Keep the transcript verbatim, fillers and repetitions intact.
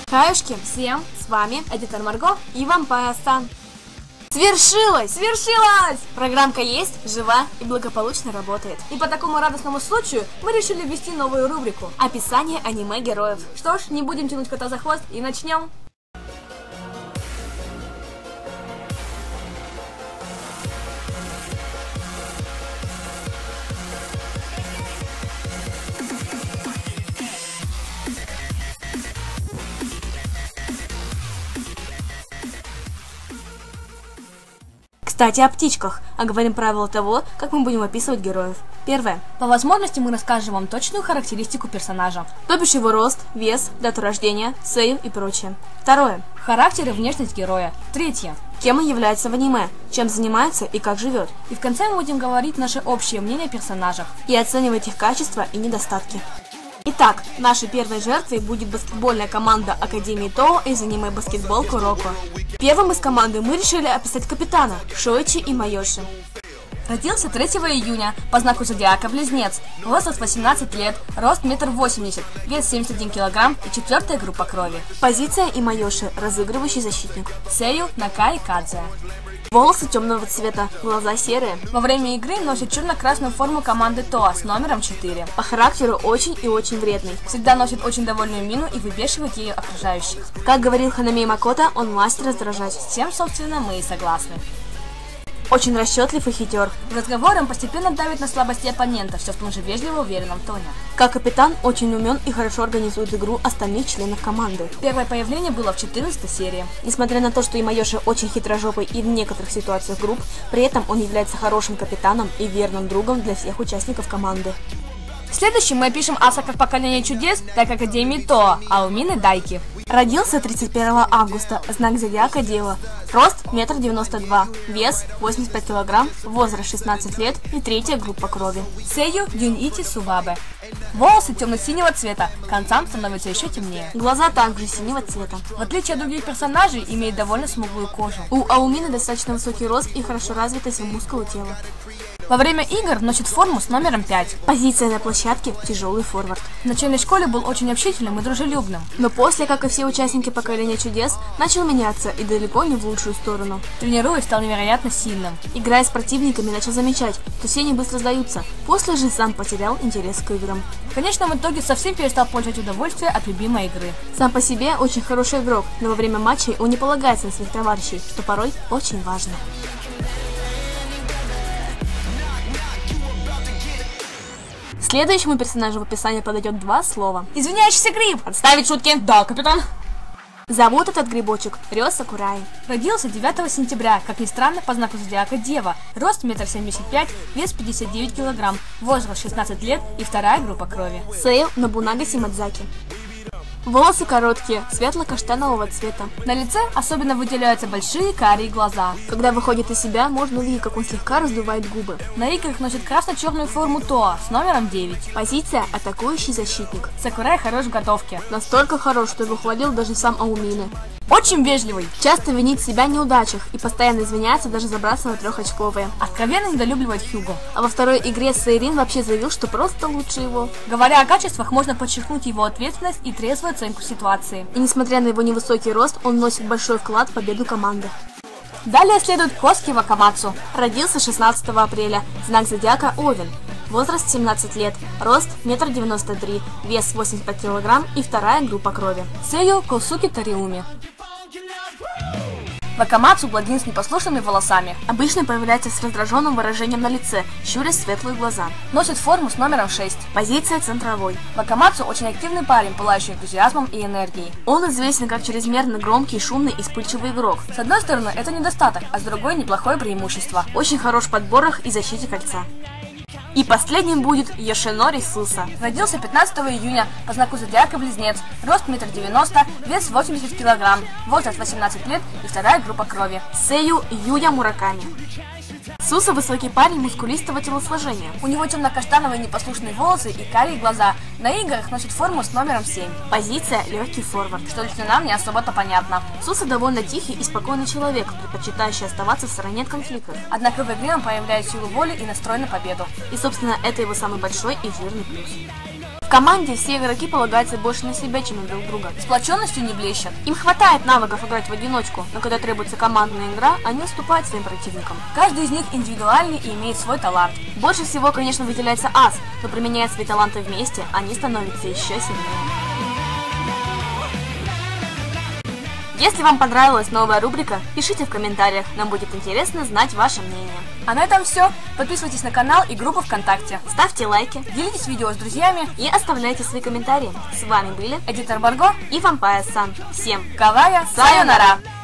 Хаюшки, всем, с вами Эдитор Марго и Вампайр Сан. Свершилось! Свершилось! Программка есть, жива и благополучно работает. И по такому радостному случаю мы решили ввести новую рубрику – описание аниме-героев. Что ж, не будем тянуть кота за хвост и начнем. Кстати, о птичках. Оговорим правила того, как мы будем описывать героев. Первое. По возможности мы расскажем вам точную характеристику персонажа, то бишь его рост, вес, дату рождения, сею и прочее. Второе. Характер и внешность героя. Третье. Кем он является в аниме, чем занимается и как живет. И в конце мы будем говорить наше общее мнение о персонажах и оценивать их качества и недостатки. Итак, нашей первой жертвой будет баскетбольная команда Академии Тоа из аниме Баскетбол Куроко. Первым из команды мы решили описать капитана Шоичи и Майоши. Родился третьего июня по знаку зодиака Близнец, возраст восемнадцать лет, рост метр восемьдесят, вес семьдесят один килограмм и четвертая группа крови. Позиция и Майоши, разыгрывающий защитник. Сею Накай Кадзе. Волосы темного цвета, глаза серые. Во время игры носит черно-красную форму команды Тоа с номером четыре. По характеру очень и очень вредный. Всегда носит очень довольную мину и выбешивает ею окружающих. Как говорил Ханами Макото, он мастер раздражать. С тем, собственно, мы и согласны. Очень расчетлив и хитер. В разговоре он постепенно давит на слабости оппонента, все в том же вежливо уверенном тоне. Как капитан, очень умен и хорошо организует игру остальных членов команды. Первое появление было в четырнадцатой серии. Несмотря на то, что Имайоши очень хитрожопый и в некоторых ситуациях груб, при этом он является хорошим капитаном и верным другом для всех участников команды. Следующим мы опишем Асака в поколении чудес, так Академии Тоа, а у Мины Дайки. Родился тридцать первого августа, знак зодиака Дева, рост метр девяносто два, вес восемьдесят пять килограмм, возраст шестнадцать лет и третья группа крови. Сею Юнити Сувабе. Волосы темно-синего цвета, к концам становятся еще темнее. Глаза также синего цвета. В отличие от других персонажей, имеет довольно смуглую кожу. У Аумины достаточно высокий рост и хорошо развитые мускулы тела. Во время игр носит форму с номером пять. Позиция на площадке – тяжелый форвард. В начальной школе был очень общительным и дружелюбным. Но после, как и все участники поколения чудес, начал меняться и далеко не в лучшую сторону. Тренируясь, стал невероятно сильным. Играя с противниками, начал замечать, что все не быстро сдаются. После же сам потерял интерес к играм. В конечном итоге совсем перестал получать удовольствие от любимой игры. Сам по себе очень хороший игрок, но во время матчей он не полагается на своих товарищей, что порой очень важно. Следующему персонажу в описании подойдет два слова. Извиняющийся гриб! Отставить шутки! Да, капитан! Зовут этот грибочек Рё Сакурай. Родился девятого сентября, как ни странно, по знаку зодиака Дева. Рост метр семьдесят пять, вес пятьдесят девять килограмм, возраст шестнадцать лет и вторая группа крови. Сею Нобунага Симадзаки. Волосы короткие, светло-каштанового цвета. На лице особенно выделяются большие карие глаза. Когда выходит из себя, можно увидеть, как он слегка раздувает губы. На играх носит красно-черную форму Тоа с номером девять. Позиция – атакующий защитник. Сакурай хорош в готовке. Настолько хорош, что его хвалил даже сам Аумины. Очень вежливый. Часто винит себя в неудачах и постоянно извиняется, даже забрасывая трехочковые. Откровенно недолюбливает Хьюго. А во второй игре Сейрин вообще заявил, что просто лучше его. Говоря о качествах, можно подчеркнуть его ответственность и трезвую оценку ситуации. И несмотря на его невысокий рост, он вносит большой вклад в победу команды. Далее следует Коски Вакамацу. Родился шестнадцатого апреля, знак зодиака Овен. Возраст семнадцать лет, рост метр девяносто три, вес восемьдесят пять килограмм и вторая группа крови. Сею Косуки Тариуми. Вакамацу блондин с непослушными волосами. Обычно появляется с раздраженным выражением на лице, щурясь светлые глаза. Носит форму с номером шесть. Позиция центровой. Вакамацу очень активный парень, пылающий энтузиазмом и энергией. Он известен как чрезмерно громкий, шумный и вспыльчивый игрок. С одной стороны, это недостаток, а с другой неплохое преимущество. Очень хорош в подборах и защите кольца. И последним будет Йошинори Суса. Родился пятнадцатого июня по знаку зодиака Близнец. Рост метр девяносто, вес восемьдесят килограмм, возраст восемнадцать лет и вторая группа крови. Сею Юя Мураками. Суса высокий парень мускулистого телосложения. У него темно-каштановые непослушные волосы и карие глаза. На играх носит форму с номером семь. Позиция легкий форвард, что лично нам не особо-то понятно. Суса довольно тихий и спокойный человек, предпочитающий оставаться в стороне от конфликтов. Однако в игре он проявляет силу воли и настрой на победу. И собственно это его самый большой и жирный плюс. В команде все игроки полагаются больше на себя, чем на друг друга. Сплоченностью не блещут. Им хватает навыков играть в одиночку, но когда требуется командная игра, они уступают своим противникам. Каждый из них индивидуальный и имеет свой талант. Больше всего, конечно, выделяется ас, но применяя свои таланты вместе, они становятся еще сильнее. Если вам понравилась новая рубрика, пишите в комментариях, нам будет интересно знать ваше мнение. А на этом все. Подписывайтесь на канал и группу ВКонтакте. Ставьте лайки, делитесь видео с друзьями и оставляйте свои комментарии. С вами были Эдитор Барго и Vampire Sun. Всем кавая сайонара!